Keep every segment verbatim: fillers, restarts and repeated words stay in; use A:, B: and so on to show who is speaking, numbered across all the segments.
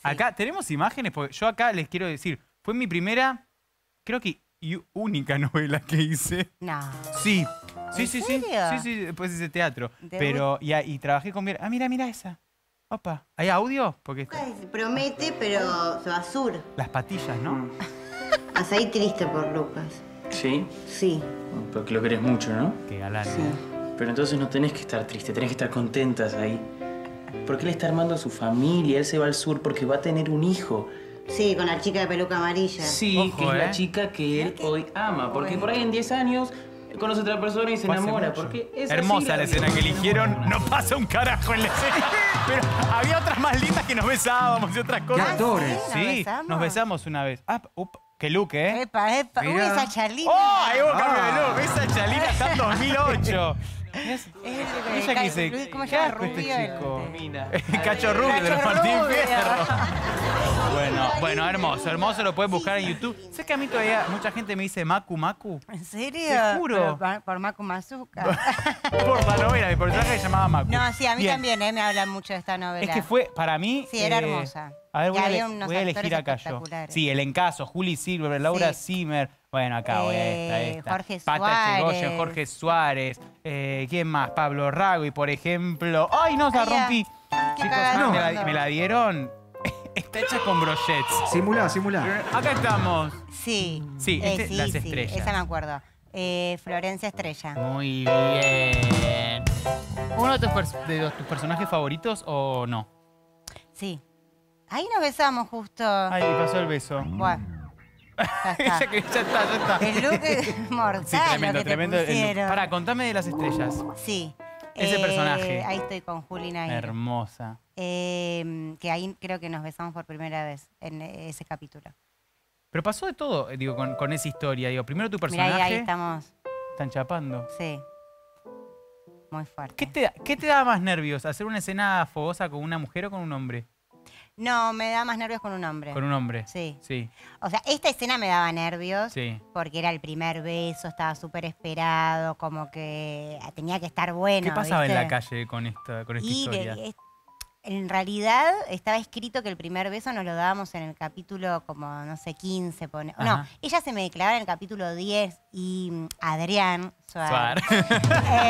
A: Acá tenemos imágenes, porque yo acá les quiero decir, fue mi primera, creo que y única novela que hice.
B: No.
A: Sí, sí,
B: ¿En
A: sí,
B: serio?
A: sí, sí, sí, después hice teatro.
B: De
A: Pero, y, y trabajé con... Ah, mira, mira esa. Opa, ¿hay audio? Porque está-
C: Ay, promete, pero se va sur.
A: las patillas, ¿no?
C: Vas ahí triste por Lucas.
D: ¿Sí?
C: Sí,
D: Porque lo querés mucho, ¿no?
A: Qué galán.
C: sí.
D: Pero entonces no tenés que estar triste, tenés que estar contentas ahí. Porque él está armando a su familia, él se va al sur porque va a tener un hijo.
C: Sí, con la chica de peluca amarilla.
D: Sí,
A: Ojo,
D: que es
A: ¿eh?
D: la chica que él hoy ama. Porque por ahí en diez años conoce a otra persona y se
A: Fue hace
D: enamora.
A: mucho.
D: Porque es
A: Hermosa
D: así
A: la escena que
D: vida.
A: eligieron. No pasa un carajo en la escena. Pero había otras más lindas que nos besábamos y otras cosas.
B: ¿Qué actores?
A: Sí,
B: ¿Nos besamos?
A: nos besamos una vez. Ah, up, qué look, ¿eh?
B: Epa, epa. Uy,
A: Mirá.
B: esa Charlina.
A: ¡Oh! Ahí hubo cambio de
B: Ah.
A: look. Esa Chalina está en dos mil ocho. Es-
B: Es el-
A: Ella
B: el-
A: que dice,
B: Luis, ¿cómo se
A: ¿qué
B: llama?
A: asco este
B: Rubio, el-
A: chico?
D: Mina.
A: Cacho Rubio de los
B: Cacho
A: Martín
B: Rubio.
A: Fierro. Bueno, bueno, hermoso, hermoso, lo puedes buscar en YouTube. Sé que a mí todavía mucha gente me dice Macu Macu.
B: ¿En serio?
A: Te juro.
B: Pero por, por Macu Mazuka.
A: Por la novela, mi personaje se llamaba Macu.
B: No, sí, a mí
A: Bien.
B: también, eh, me hablan mucho de esta novela.
A: Es que fue, para mí...
B: Sí, era
A: eh,
B: hermosa.
A: A ver,
B: Y
A: voy a,
B: había
A: ele-
B: unos
A: voy a elegir
B: actores
A: acá yo.
B: espectaculares.
A: Sí, el encaso, Juli Silver, Laura
B: Sí.
A: Zimmer. Bueno, acá voy a esta,
B: Eh,
A: esta.
B: Jorge
A: Pata
B: Suárez.
A: Chegoyen, Jorge Suárez. Eh, ¿Quién más? Pablo Ragui, por ejemplo. ¡Ay, no, se la
B: Ay, ya.
A: rompí!
B: Qué
A: Chicos,
B: cagada.
A: me, la, me la dieron. Está hecha con brochets.
E: Simulá, simulá.
A: Acá estamos.
B: Sí.
A: Sí,
B: Eh,
A: este-
B: sí,
A: las
B: sí,
A: estrellas.
B: esa me acuerdo. Eh, Florencia Estrella.
A: Muy bien. ¿Uno de tus, pers- de los- tus personajes favoritos o no?
B: Sí. Ahí nos besamos justo.
A: Ay, me pasó el beso.
B: Bueno. Ya
A: ya,
B: está.
A: que- ya está, ya está.
B: El look es mortal
A: Sí, tremendo,
B: lo que
A: tremendo.
B: te
A: el look.
B: pusieron.
A: Pará, contame de las estrellas.
B: Sí.
A: Ese
B: Eh,
A: personaje.
B: Ahí estoy con Juli Nair.
A: Hermosa.
B: Eh, que ahí creo que nos besamos por primera vez en ese capítulo.
A: Pero pasó de todo, eh, digo, con, con esa historia. Digo, primero tu
B: Mirá,
A: personaje.
B: ahí, ahí estamos.
A: Están chapando.
B: Sí. Muy fuerte.
A: ¿Qué te, da- ¿Qué te da más nervios? ¿Hacer una escena fogosa con una mujer o con un hombre?
B: No, me da más nervios con un hombre.
A: Con un hombre.
B: Sí.
A: Sí,
B: O sea, esta escena me daba nervios
A: sí.
B: porque era el primer beso, estaba súper esperado, como que tenía que estar bueno.
A: ¿Qué pasaba
B: ¿viste?
A: en la calle con esta, con esta
B: Y
A: historia?
B: de- es- en realidad estaba escrito que el primer beso nos lo dábamos en el capítulo como, no sé, quince. Pone. No,
A: Ajá.
B: ella se me declaraba en el capítulo diez y mm, Adrián
A: Suar.
B: Suárez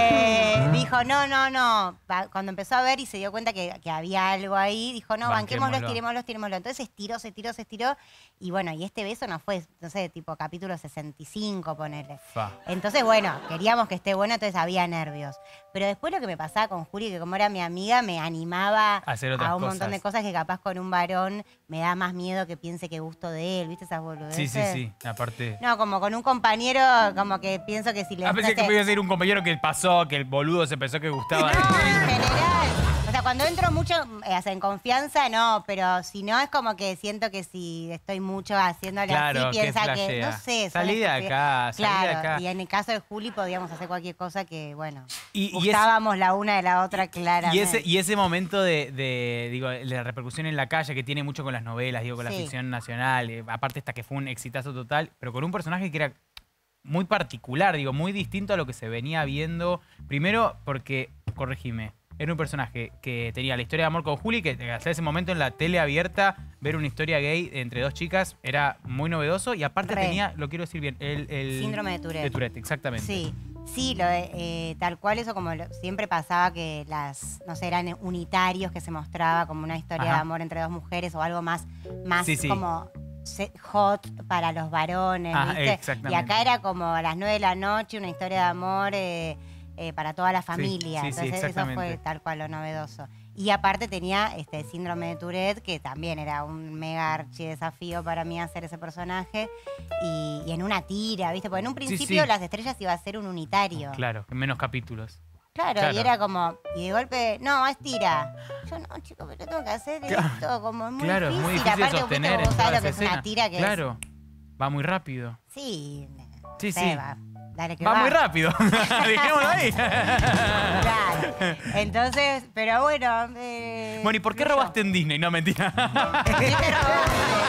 B: eh, dijo, no, no, no. Pa- Cuando empezó a ver y se dio cuenta que, que había algo ahí, dijo, no, banquémoslo,
A: Banquémoslo.
B: estirémoslo, estirémoslo. Entonces se estiró, se estiró, se estiró. Y bueno, y este beso no fue, no sé, tipo capítulo sesenta y cinco, ponele.
A: Fa.
B: Entonces, bueno, queríamos que esté bueno, entonces había nervios. Pero después lo que me pasaba con Juli, que como era mi amiga, me animaba
A: Hacer otras
B: a un montón
A: cosas.
B: de cosas que capaz con un varón me da más miedo que piense que gusto de él, ¿viste esas boludeces?
A: Sí, sí, sí. Aparte...
B: No, como con un compañero, como que pienso que si le...
A: Ah, pensé
B: no
A: que
B: sé,
A: podía ser un compañero que pasó, que el boludo se pensó que gustaba.
B: no, en general. O sea, cuando entro mucho eh, en confianza, no, pero si no, es como que siento que si estoy mucho haciéndole
A: Claro,
B: así,
A: que
B: piensa que,
A: flashea.
B: no sé. son
A: Salí de
B: estupidez-
A: acá, salí de
B: claro,
A: acá.
B: y en el caso de Juli podíamos hacer cualquier cosa que, bueno,
A: Y, y es-
B: gustábamos la una de la otra claramente.
A: Y ese, y ese momento de, de, digo, de la repercusión en la calle que tiene mucho con las novelas, digo, con la
B: Sí.
A: ficción nacional, eh, aparte esta que fue un exitazo total, pero con un personaje que era muy particular, digo, muy distinto a lo que se venía viendo. Primero porque, corregime, era un personaje que tenía la historia de amor con Juli, que hasta ese momento en la tele abierta, ver una historia gay entre dos chicas era muy novedoso y aparte
B: Re.
A: tenía, lo quiero decir bien, el... el
B: Síndrome de Tourette.
A: De Tourette, exactamente.
B: Sí, sí, lo de, eh, tal cual eso como lo- siempre pasaba que las, no sé, eran unitarios que se mostraba como una historia
A: Ajá.
B: de amor entre dos mujeres o algo más, más
A: Sí, sí.
B: como se- hot para los varones,
A: Ah,
B: ¿viste?
A: exactamente.
B: Y acá era como a las nueve de la noche una historia de amor eh, eh, para toda la familia.
A: sí, sí,
B: Entonces eso
A: exactamente.
B: fue tal cual lo novedoso. Y aparte tenía este síndrome de Tourette, que también era un mega archi desafío para mí hacer ese personaje. Y, y en una tira, ¿viste? Porque en un principio
A: sí.
B: Las Estrellas iba a ser un unitario.
A: Claro, en menos capítulos.
B: Claro,
A: Claro.
B: y era como, y de golpe, no, es tira. Yo, no, chico, pero tengo que hacer
A: Claro.
B: esto, como es muy
A: Claro, es
B: difícil.
A: muy difícil de
B: Aparte,
A: sostener
B: viste,
A: en
B: vos
A: toda
B: sabés lo que
A: esa
B: es una
A: escena.
B: tira que
A: Claro, va muy rápido.
B: es. Sí,
A: Sí,
B: no sé,
A: sí.
B: va, dale que
A: Va,
B: va.
A: muy rápido. Dejémoslo ahí.
B: Claro. Entonces, pero bueno. Eh,
A: Bueno, ¿y por qué
B: fluyó.
A: robaste en Disney? No, mentira.
B: ¿Qué te robaste?